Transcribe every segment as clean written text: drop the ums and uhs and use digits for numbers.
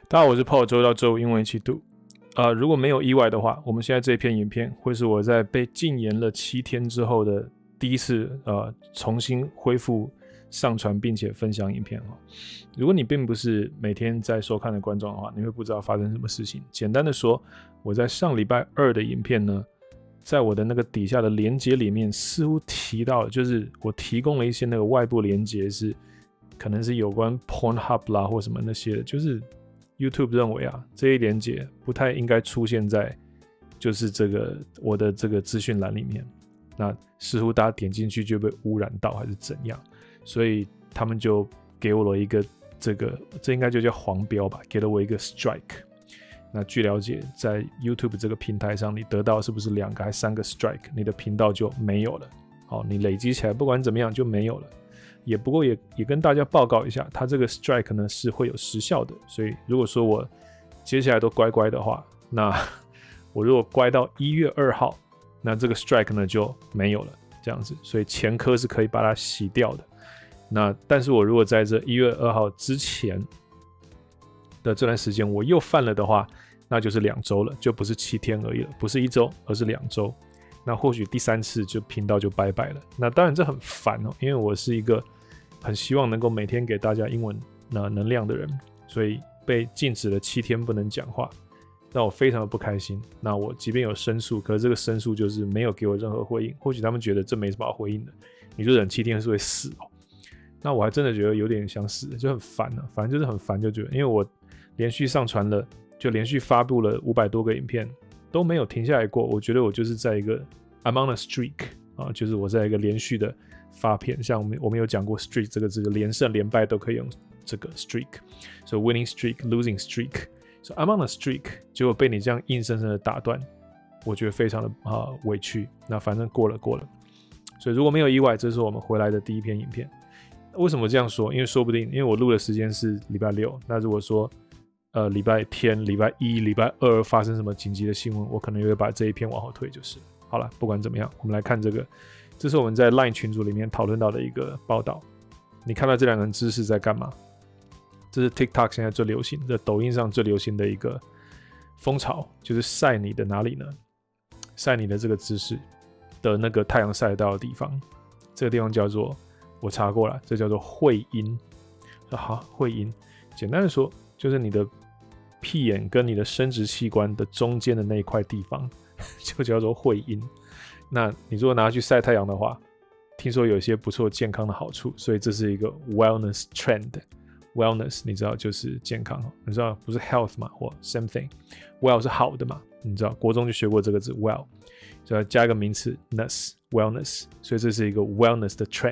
大家好，我是Paul，周一到周五英文一起读。如果没有意外的话，我们现在这篇影片会是我在被禁言了7天之后的第一次重新恢复上传并且分享影片。如果你并不是每天在收看的观众的话，你会不知道发生什么事情。简单的说，我在上礼拜2的影片呢，在我的那个底下的连结里面似乎提到了，就是我提供了一些那个外部连结，是可能是有关 Pornhub 啦或什么那些的，就是 YouTube 认为这一连结不太应该出现在就是我的这个资讯栏里面，那似乎大家点进去就被污染到还是怎样，所以他们就给我了一个这应该就叫黄标吧，给了我一个 strike。那据了解，在 YouTube 这个平台上，你得到是不是2个还3个 strike， 你的频道就没有了。好，你累积起来不管怎么样就没有了。不过也跟大家报告一下，它这个 strike 呢是会有时效的，所以如果说我接下来都乖乖的话，那我如果乖到1月2号，那这个 strike 呢就没有了，这样子，所以前科是可以把它洗掉的。那但是我如果在这1月2号之前的这段时间我又犯了的话，那就是2周了，就不是7天而已了，不是1周，而是2周。那或许第3次就频道就拜拜了。那当然这很烦因为我是一个很希望能够每天给大家英文能量的人，所以被禁止了7天不能讲话，让我非常的不开心。那我即便有申诉，可是这个申诉就是没有给我任何回应。或许他们觉得这没什么好回应的，你就忍7天是会死那我还真的觉得有点想死，就很烦反正就是很烦，就觉得因为我连续上传了，就连续发布了500多个影片都没有停下来过。我觉得我就是在一个 I'm on a streak 就是我在一个连续的发片，像我们有讲过 streak 这个字，连胜连败都可以用这个 streak， so winning streak losing streak， so I'm on a streak， 结果被你这样硬生生的打断，我觉得非常的委屈。那反正过了，所以如果没有意外，这是我们回来的第一篇影片。为什么这样说？因为说不定因为我录的时间是礼拜6，那如果说礼拜天、礼拜1、礼拜2发生什么紧急的新闻，我可能也会把这一篇往后推就是了。好了，不管怎么样，我们来看这是我们在 LINE 群组里面讨论到的一个报道。你看到这2个人姿势在干嘛？这是 TikTok 现在最流行的，抖音上最流行的一个风潮，就是晒你的哪里呢？晒你的这个姿势的那个太阳晒得到的地方，这个地方叫做，我查过了，这叫做会阴。好，会阴，简单的说，就是你的屁眼跟你的生殖器官的中间的那一块地方，就叫做会阴。那你如果拿去晒太阳的话，听说有一些不错健康的好处，所以这是一个 wellness trend。wellness 你知道就是健康，你知道不是 health 嘛，或 something。well 是好的嘛，你知道国中就学过这个字 well， 所以要加一个名词 ness wellness， 所以这是一个 wellness 的 trend。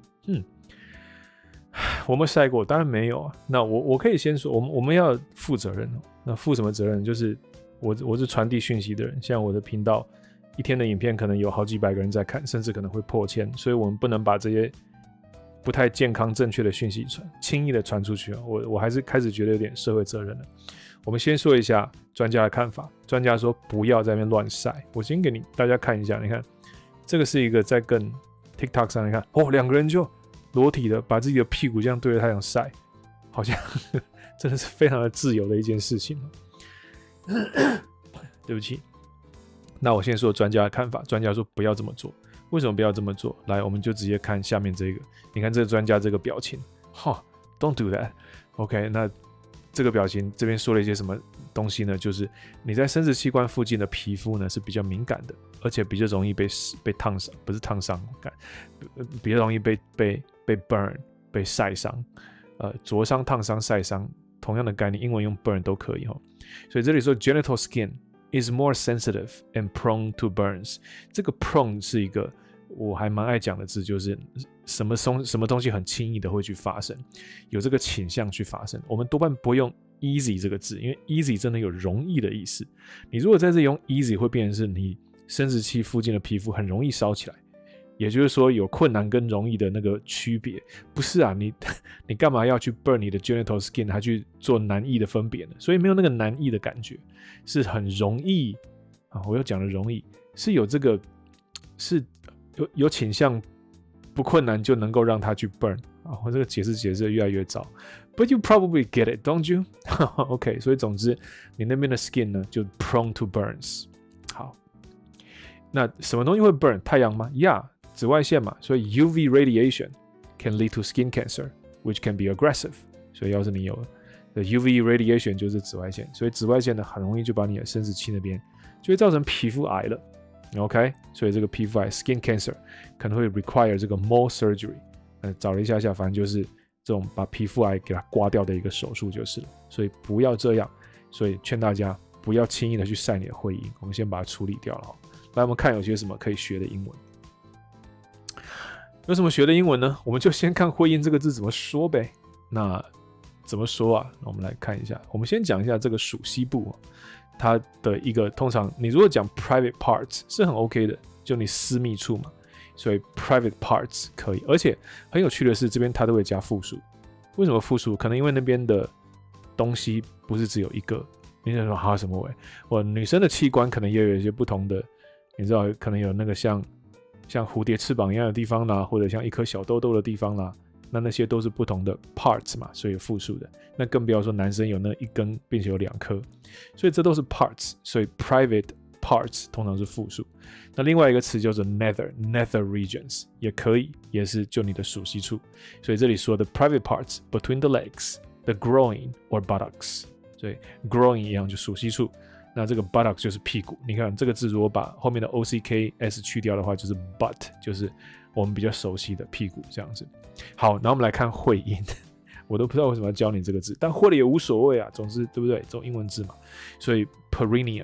我们晒过？当然没有那我可以先说，我们要负责任那负什么责任？就是我是传递讯息的人，像我的频道一天的影片可能有好几百个人在看，甚至可能会破1000，所以我们不能把这些不太健康正确的讯息轻易的传出去我还是开始觉得有点社会责任了。我们先说一下专家的看法。专家说不要在那边乱晒。我先给大家看一下，你看这个是一个在跟 TikTok 上，你看2个人就裸体的把自己的屁股这样对着太阳晒，好像真的是非常的自由的一件事情对不起。那我先说专家的看法。专家说不要这么做。为什么不要这么做？来，我们就直接看下面这个。你看这个专家这个表情，Don't do that。 OK， 那这个表情这边说了一些什么东西呢？就是你在生殖器官附近的皮肤呢是比较敏感的，而且比较容易被烫伤，不是烫伤，比较容易被 burn， 被晒伤。灼伤、烫伤、晒伤，同样的概念，英文用 burn 都可以所以这里说 genital skin is more sensitive and prone to burns。 这个 prone 是一个我还蛮爱讲的字，就是什么东西很轻易的会去发生，有这个倾向去发生。我们多半不会用 easy 这个字，因为 easy 真的有容易的意思。你如果在这里用 easy， 会变成是你生殖器附近的皮肤很容易烧起来，也就是说有困难跟容易的那个区别。不是你干嘛要去 burn 你的 genital skin， 还去做难易的分别呢？所以没有那个难易的感觉，是很容易我又讲的容易，是有这个是有倾向不困难就能够让它去 burn 啊。我这个解释得越来越糟。But you probably get it, don't you? OK， 所以总之你那边的 skin 呢就 prone to burns。好，那什么东西会 burn？ 太阳吗 ？Yeah， 紫外线嘛，所以 UV radiation can lead to skin cancer, which can be aggressive。所以要是你有UV radiation 就是紫外线，所以紫外线呢很容易就把你的生殖器那边就会造成皮肤癌了。OK， 所以这个皮肤癌 skin cancer 可能会 require 这个 mole surgery。找了一下，反正就是这种把皮肤癌给它刮掉的一个手术就是了。所以不要这样，所以劝大家不要轻易的去晒你的会阴，我们先把它处理掉了。来，我们看有些什么可以学的英文。有什么学的英文呢？我们就先看会阴这个字怎么说呗。那怎么说啊？那我们来看一下。我们先讲一下这个属西部，它的一个通常你如果讲 private parts 是很 OK 的，就你私密处嘛，所以 private parts 可以。而且很有趣的是，这边它都会加复数。为什么复数？可能因为那边的东西不是只有一个。你想说哈什么喂？我女生的器官可能也有一些不同的，你知道，可能有那个像蝴蝶翅膀一样的地方啦，或者像一颗小痘痘的地方啦。那些都是不同的 parts 嘛，所以有复数的。那更不要说男生有那一根，并且有2颗，所以这都是 parts。所以 private parts 通常是复数。那另外一个词叫做 nether regions 也可以，也是就你的属西处。所以这里说的 private parts between the legs, the groin or buttocks。所以 groin 一样就属西处。那这个 buttocks 就是屁股。你看这个字如果把后面的 OCKS 去掉的话，就是 butt， 就是我们比较熟悉的屁股这样子。好，然后我们来看会阴，我都不知道为什么要教你这个字，但会了也无所谓啊，总之对不对？这种英文字嘛，所以 perineum。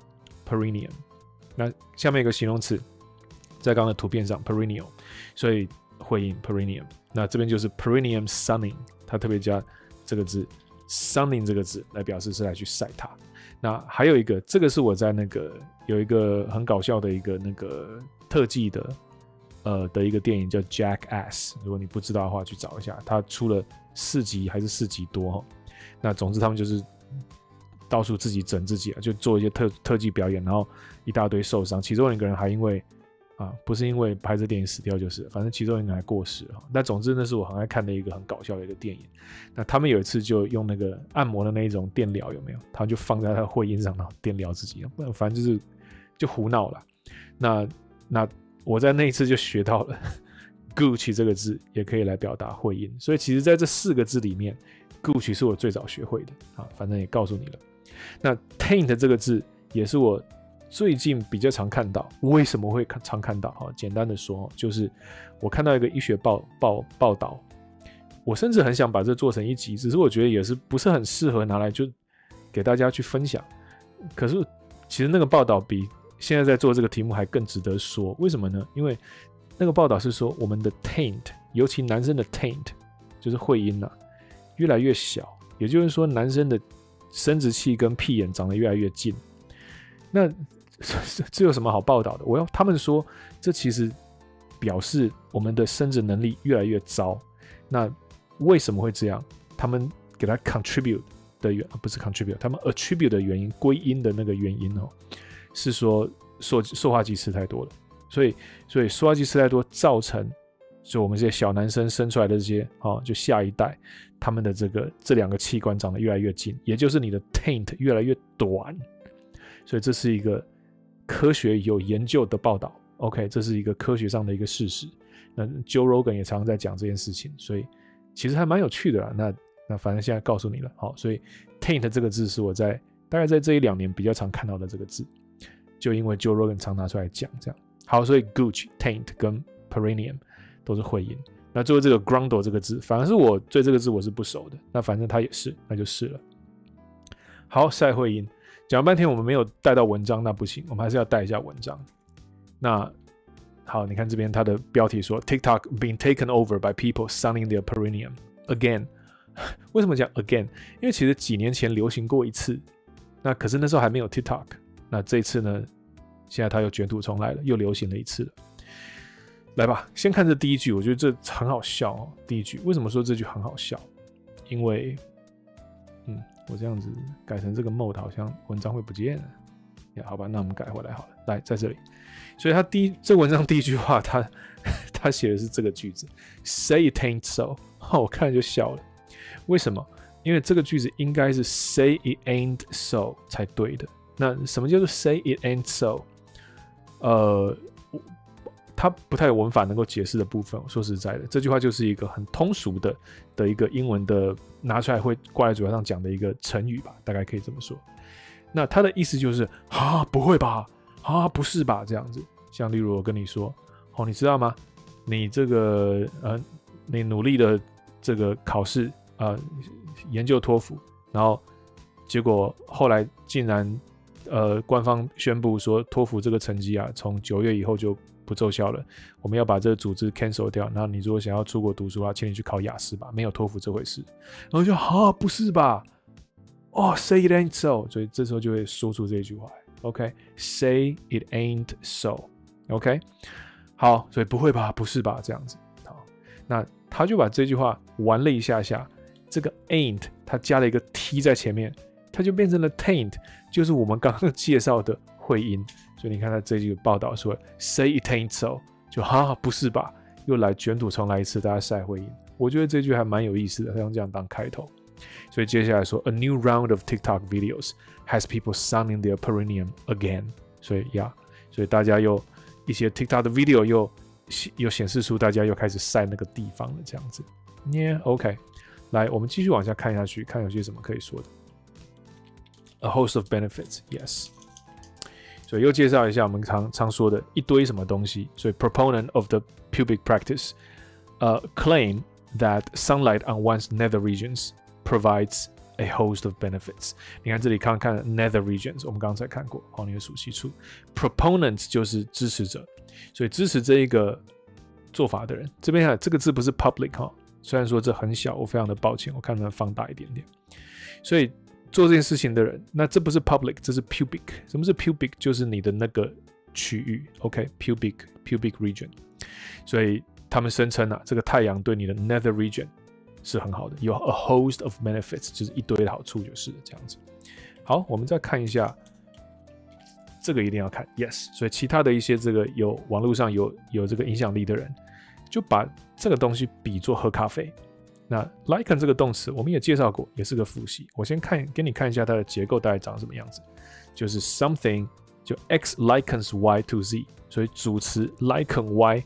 那下面一个形容词，在刚刚的图片上 perennial， 所以会阴 perineum。那这边就是 perineum sunning， 它特别加这个字 sunning 这个字来表示是来去晒它。那还有一个，这个是我在那个有一个很搞笑的一个那个特技的一个电影叫 Jackass， 如果你不知道的话去找一下，它出了4集还是4集多。那总之他们就是到处自己整自己，就做一些特技表演，然后一大堆受伤，其中一个人还因为不是因为拍这电影死掉，就是反正其中一个人还过世。但总之那是我很爱看的一个很搞笑的一个电影。那他们有一次就用那个按摩的那一种电疗，有没有？他们就放在他的会阴上，然后电疗自己，反正就胡闹了。那我在那一次就学到了 Gucci 这个字也可以来表达会阴，所以其实在这4个字里面 Gucci 是我最早学会的。反正也告诉你了。那 taint 这个字也是我最近比较常看到。为什么会常看到？简单的说，就是我看到一个医学报道，我甚至很想把这做成一集，只是我觉得也是不是很适合拿来就给大家去分享。可是其实那个报道比现在在做这个题目还更值得说。为什么呢？因为那个报道是说我们的 taint， 尤其男生的 taint 就是会阴越来越小，也就是说男生的生殖器跟屁眼长得越来越近。那这有什么好报道的？他们说这其实表示我们的生殖能力越来越糟。那为什么会这样？他们给他 contribute 的不是 contribute， 他们 attribute 的原因，归因的那个原因是说塑化剂吃太多了。所以塑化剂吃太多造成就我们这些小男生生出来的这些就下一代他们的这2个器官长得越来越近，也就是你的 taint 越来越短。所以这是一个科学有研究的报道。OK， 这是一个科学上的一个事实。那 Joe Rogan 也常常在讲这件事情，所以其实还蛮有趣的啦。那反正现在告诉你了。好，所以 taint 这个字是我大概在这1-2年比较常看到的这个字，就因为 Joe Rogan 常拿出来讲这样。好，所以 Gucci、taint 跟 perineum 都是会阴。那最后这个 grundle 这个字，反而是我对这个字我是不熟的。那反正它也是，那就是了。好，晒会阴。讲了半天我们没有带到文章，那不行，我们还是要带一下文章。那好，你看这边它的标题说 TikTok being taken over by people sunning their perineum again。 为什么讲 again？ 因为其实几年前流行过一次，那可是那时候还没有 TikTok。那这一次呢，现在它又卷土重来了，又流行了一次了。来吧，先看这第一句，我觉得这很好笑第一句，为什么说这句很好笑？因为我这样子改成这个 mode 好像文章会不见了。好吧，那我们改回来好了。来，在这里，所以这文章第一句话， 他写的是这个句子 ，Say it ain't so。我看了就笑了，为什么？因为这个句子应该是 Say it ain't so 才对的。那什么叫做 Say it ain't so？它不太有文法能够解释的部分。说实在的，这句话就是一个很通俗的一个英文的拿出来会挂在嘴巴上讲的一个成语吧，大概可以这么说。那它的意思就是啊，不会吧？啊，不是吧？这样子。像例如我跟你说，你知道吗？你这个你努力的这个考试研究托福，然后结果后来竟然官方宣布说托福这个成绩啊，从9月以后就不奏效了，我们要把这个组织 cancel 掉。然后你如果想要出国读书啊，请你去考雅思吧，没有托福这回事。然后就不是吧？Say it ain't so， 所以这时候就会说出这句话。OK，Say it ain't so。OK， 好，所以不会吧？不是吧？这样子。好，那他就把这句话玩了一下下，这个 ain't 他加了一个 t 在前面，它就变成了 taint， 就是我们刚刚介绍的会音。所以你看他这句报道说 Say it ain't so， 就不是吧？又来卷土重来一次，大家晒会音。我觉得这句还蛮有意思的，他用这样当开头。所以接下来说 A new round of TikTok videos has people sounding their perineum again。所以大家又一些 TikTok 的 video 又显示出大家又开始晒那个地方了，这样子。OK， 来，我们继续往下看下去，看有些什么可以说的。A host of benefits， yes。所以又介绍一下我们常说的一堆什么东西。所以 proponent of the pubic practice claim that sunlight on one's nether regions provides a host of benefits。 你看这里看 nether regions， 我们刚才看过，你的属系处。proponent 就是支持者，所以支持这一个做法的人。这边这个字不是 public， 虽然说这很小，我非常的抱歉，我看能放大一点点。所以做这件事情的人，那这不是 public， 这是 pubic。 什么是 pubic？ 就是你的那个区域。 OK，pubic region。 所以他们声称这个太阳对你的 nether region 是很好的，有 a host of benefits， 就是一堆的好处，就是这样子。好，我们再看一下这个，一定要看 yes。 所以其他的一些这个有网络上有这个影响力的人，就把这个东西比作喝咖啡。那 liken 这个动词我们也介绍过，也是个复习。我先给你看一下它的结构大概长什么样子。就是 something 就 x likens y to z， 所以主词 liken y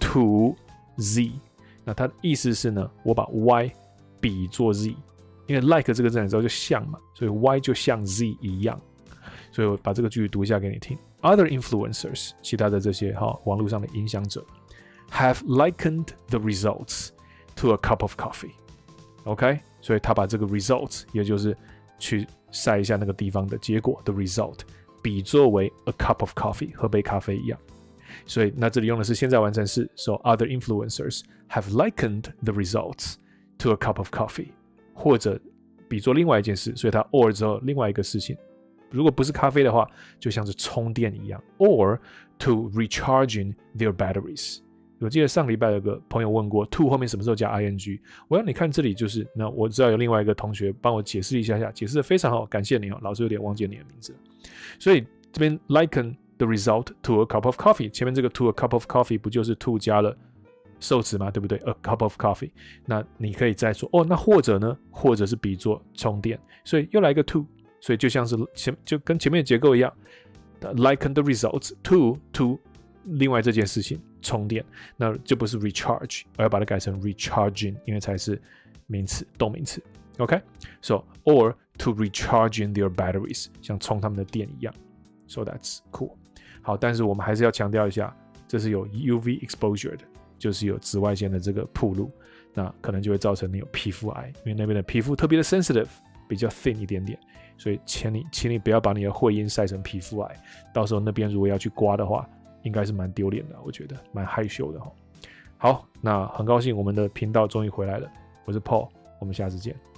to z。 那它的意思是呢，我把 y 比作 z， 因为 like 这个字你知道就像嘛，所以 y 就像 z 一样。所以我把这个句子读一下给你听。Other influencers， 其他的这些网络上的影响者 have likened the results to a cup of coffee。OK， 所以他把这个 results， 也就是去晒一下那个地方的结果的 result， 比作为 a cup of coffee， 喝杯咖啡一样。所以那这里用的是现在完成式， so other influencers have likened the results to a cup of coffee， 或者比作另外一件事，所以它 or 之后另外一个事情，如果不是咖啡的话，就像是充电一样 ，or to recharging their batteries。我记得上礼拜有个朋友问过 to 后面什么时候加 ing， 我让你看这里就是，那我知道有另外一个同学帮我解释一下，解释的非常好，感谢你老师有点忘记你的名字了。所以这边 liken the result to a cup of coffee， 前面这个 to a cup of coffee 不就是 to 加了受词嘛，对不对 ？a cup of coffee， 那你可以再说那或者呢？或者是比作充电，所以又来一个 to， 所以就像是就跟前面的结构一样 ，liken the results to 另外这件事情充电，那就不是 recharge， 而要把它改成 recharging， 因为才是名词动名词。OK，so or to recharging their batteries， 像充他们的电一样。So that's cool。好，但是我们还是要强调一下，这是有 UV exposure 的，就是有紫外线的这个暴露，那可能就会造成你有皮肤癌，因为那边的皮肤特别的 sensitive， 比较 thin 一点点，所以请你不要把你的会阴晒成皮肤癌，到时候那边如果要去刮的话，应该是蛮丢脸的，我觉得蛮害羞的。好，那很高兴我们的频道终于回来了，我是 Paul， 我们下次见。